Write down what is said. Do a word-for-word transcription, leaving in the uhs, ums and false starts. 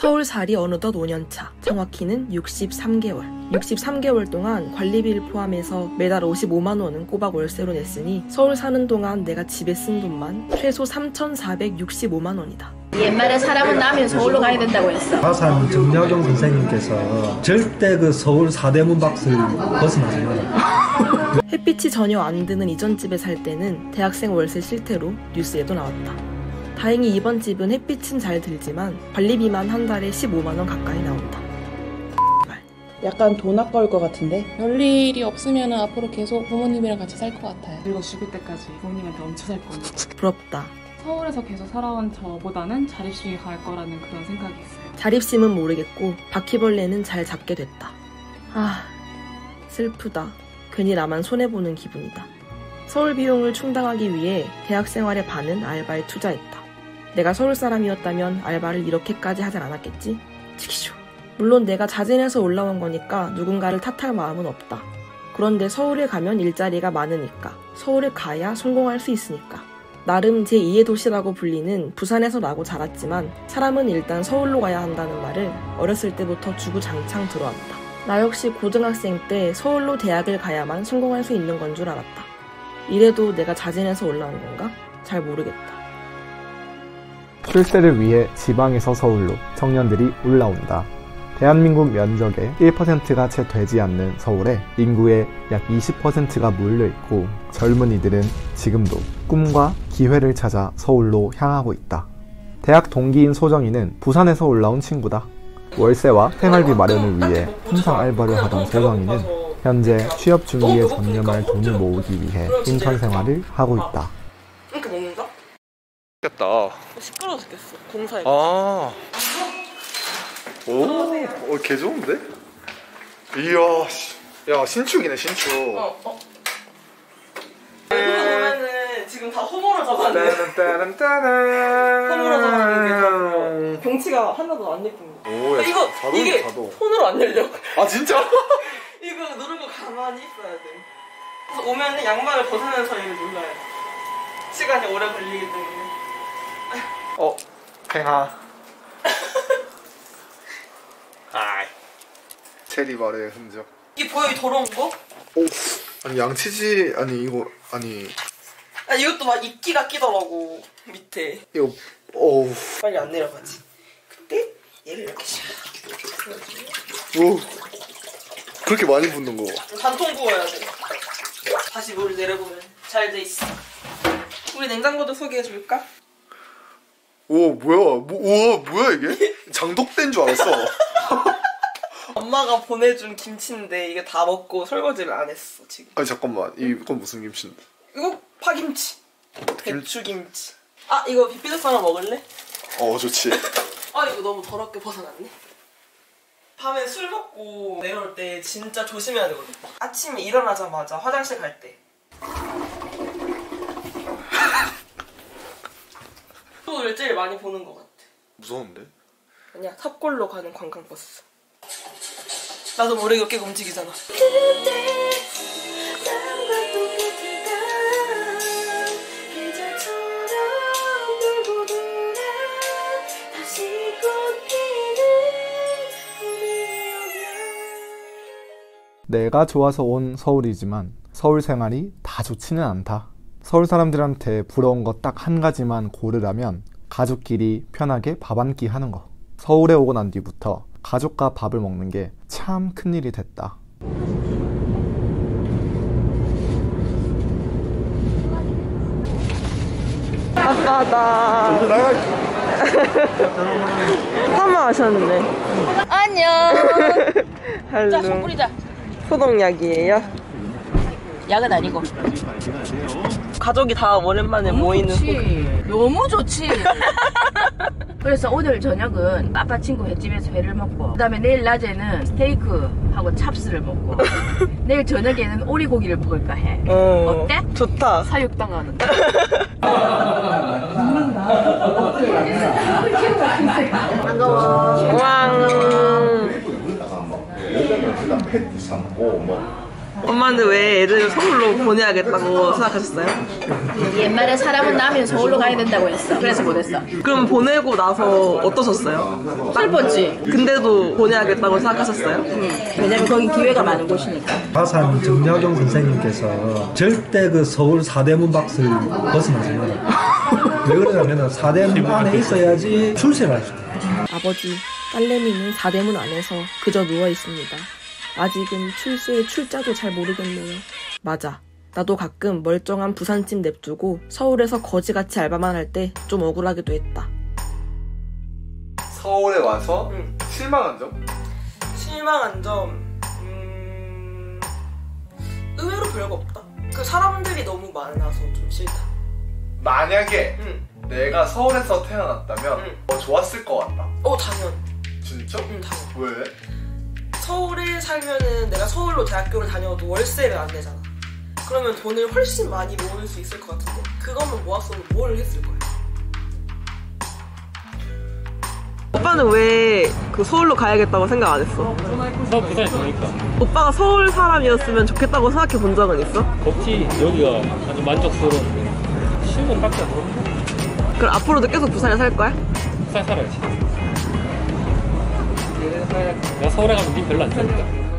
서울살이 어느덧 오 년 차, 정확히는 육십삼 개월. 육십삼 개월 동안 관리비를 포함해서 매달 오십오만 원은 꼬박 월세로 냈으니 서울 사는 동안 내가 집에 쓴 돈만 최소 삼천사백육십오만 원이다. 옛말에 사람은 나면 서울로 가야 된다고 했어. 화산 정약용 선생님께서 절대 그 서울 사대문 박스를 벗어나지 마라. 햇빛이 전혀 안 드는 이전 집에 살 때는 대학생 월세 실태로 뉴스에도 나왔다. 다행히 이번 집은 햇빛은 잘 들지만 관리비만 한 달에 십오만 원 가까이 나온다. 약간 돈 아까울 것 같은데? 별일이 없으면 앞으로 계속 부모님이랑 같이 살 것 같아요. 그리고 죽을 때까지 부모님한테 얹혀 살 거예요. 부럽다. 서울에서 계속 살아온 저보다는 자립심이 갈 거라는 그런 생각이 있어요. 자립심은 모르겠고 바퀴벌레는 잘 잡게 됐다. 아, 슬프다. 괜히 나만 손해보는 기분이다. 서울 비용을 충당하기 위해 대학 생활의 반은 알바에 투자했다. 내가 서울 사람이었다면 알바를 이렇게까지 하진 않았겠지? 치키쇼. 물론 내가 자진해서 올라온 거니까 누군가를 탓할 마음은 없다. 그런데 서울에 가면 일자리가 많으니까, 서울에 가야 성공할 수 있으니까. 나름 제이의 도시라고 불리는 부산에서 나고 자랐지만 사람은 일단 서울로 가야 한다는 말을 어렸을 때부터 주구장창 들어왔다. 나 역시 고등학생 때 서울로 대학을 가야만 성공할 수 있는 건 줄 알았다. 이래도 내가 자진해서 올라온 건가? 잘 모르겠다. 출세를 위해 지방에서 서울로 청년들이 올라온다. 대한민국 면적의 일 퍼센트가 채 되지 않는 서울에 인구의 약 이십 퍼센트가 몰려있고 젊은이들은 지금도 꿈과 기회를 찾아 서울로 향하고 있다. 대학 동기인 소정이는 부산에서 올라온 친구다. 월세와 생활비 마련을 위해 항상 알바를 하던 소정이는 현재 취업 준비에 전념할 돈을 모으기 위해 인턴 생활을 하고 있다. 이렇게 먹는다? 겠다. 시끄러워 죽겠어. 공사해. 아. 오, 어, 개 좋은데? 이야, 씨. 야, 신축이네, 신축. 어, 어. 여기 보면은 지금 다 호모로 잡았네. 따란 따란. 호모로 잡았는 게 경치가 하나도 안 예쁜 거. 오, 야, 이거 자동, 이게 자동. 손으로 안 열려. 아, 진짜? 이거 누르고 가만히 있어야 돼. 그래서 오면은 양말을 벗으면서 이를 눌러야 돼. 시간이 오래 걸리기 때문에. 어, 팽하. 아이. 체리바레의 흔적. 이게 보여, 이 더러운 거? 오, 아니 양치지, 아니 이거, 아니. 아, 이것도 막 이끼가 끼더라고, 밑에. 이거, 어우. 빨리 안 내려가지. 근데 얘를 이렇게 샥. 오, 그렇게 많이 붓는 거. 단통 부어야 돼. 다시 물을 내려보면 잘 돼 있어. 우리 냉장고도 소개해줄까? 오, 뭐야, 뭐, 우와, 뭐야 이게? 장독된 줄 알았어. 엄마가 보내준 김치인데 이게 다 먹고 설거지를 안 했어 지금. 아니 잠깐만, 이건 무슨 김치인데? 이거 파김치. 배추김치. 아, 이거 비비젓 하나 먹을래? 어, 좋지. 아, 이거 너무 더럽게 벗어났네. 밤에 술 먹고 내려올 때 진짜 조심해야 되거든. 아침에 일어나자마자 화장실 갈 때. 를 제일 많이 보는 것 같아. 무서운데? 아니야, 탑골로 가는 관광버스. 나도 모르게 어깨가 움직이잖아. 내가 좋아서 온 서울이지만 서울 생활이 다 좋지는 않다. 서울 사람들한테 부러운 거 딱 한 가지만 고르라면 가족끼리 편하게 밥 한 끼 하는 거. 서울에 오고 난 뒤부터 가족과 밥을 먹는 게 참 큰일이 됐다. 아빠다. 사망하셨네. 안녕. 할로. 자, 손 뿌리자. 소독약이에요? 약은 아니고. 가족이 다 오랜만에 모이는 좋지. 너무 좋지. 그래서 오늘 저녁은 아빠 친구 횟집에서 회를 먹고, 그 다음에 내일 낮에는 스테이크하고 찹스를 먹고 내일 저녁에는 오리고기를 먹을까 해. 어, 어때? 좋다. 사육당하는. 반가워. 왕. 엄마 엄마는 왜 애들을 서울로 보내야겠다고 생각하셨어요? 옛말에 사람은 나면 서울로 가야 된다고 했어. 그래서 보냈어. 그럼 보내고 나서 어떠셨어요? 슬펐지. 근데도 보내야겠다고 생각하셨어요? 왜냐면 거기 기회가 많은 곳이니까. 가산 정약용 선생님께서 절대 그 서울 사대문 박스를 벗어나지 마라. 왜 그러냐면 사대문 안에 있어야지 출세를 할 수 있다. 아버지, 딸내미는 사대문 안에서 그저 누워 있습니다. 아직은 출세의 출자도 잘 모르겠네요. 맞아. 나도 가끔 멀쩡한 부산집 냅두고 서울에서 거지같이 알바만 할 때 좀 억울하기도 했다. 서울에 와서 응. 실망한 점? 실망한 점... 음... 의외로 별거 없다. 그 사람들이 너무 많아서 좀 싫다. 만약에 응. 내가 서울에서 태어났다면 응. 더 좋았을 것 같다. 어, 당연. 진짜? 응, 당연. 왜? 서울에 살면은 내가 서울로 대학교를 다녀도 월세를 안 내잖아. 그러면 돈을 훨씬 많이 모을 수 있을 것 같은데 그것만 모았으면 뭘 했을 거야? 오빠는 왜 그 서울로 가야겠다고 생각 안 했어? 서울 부산에 좋으니까. 오빠가 서울 사람이었으면 좋겠다고 생각해 본 적은 있어? 없지. 여기가 아주 만족스러운 시골밖에 안 보는데. 그럼 앞으로도 계속 부산에 살 거야? 부산 살아야지. 내가 서울에 가면 니 별로 안 좋으니까.